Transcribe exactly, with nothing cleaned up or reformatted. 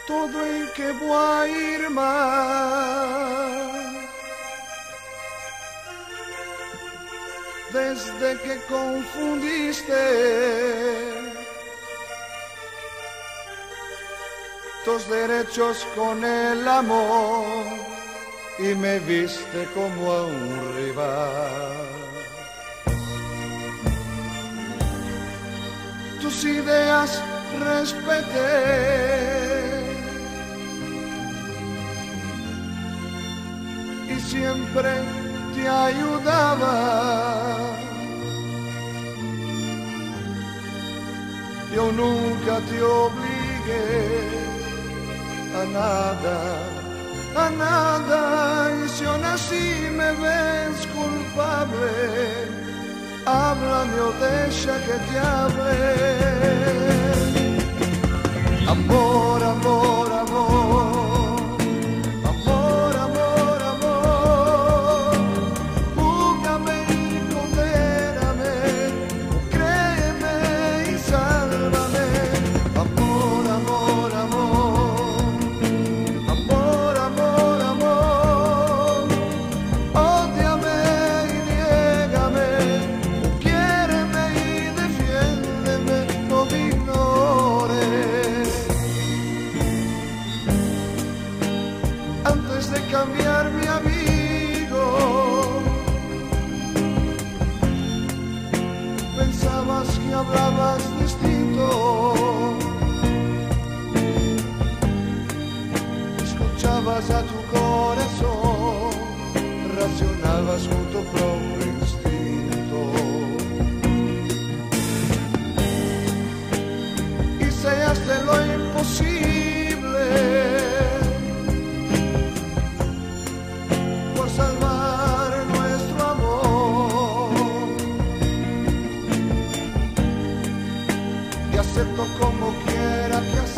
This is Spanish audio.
todo en que voy a ir mal. Desde que confundiste tus derechos con el amor y me viste como a un rival. Tus ideas respeté y siempre te ayudaba. Yo nunca te obligué a nada, a nada, y si aún así me ves culpable, háblame o deja que te hable. Amor, amor, amor, amor, amor, amor, júgame y condéname, créeme y sálvame. Amor, amor, amor, amor, amor, amor, ódiame y niégame, quiéreme y defiéndeme, no me ignores. Antes de cambiar mi amigo, pensabas que hablabas distinto, escuchabas a tu corazón, racionabas con tu propio instinto. Hice lo imposible por salvar nuestro amor, y acepto como quiera que